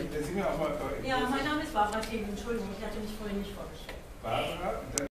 Sie mir auch mal. Ja, mein Name ist Barbara Thiel, Entschuldigung, ich hatte mich vorhin nicht vorgestellt. Barbara?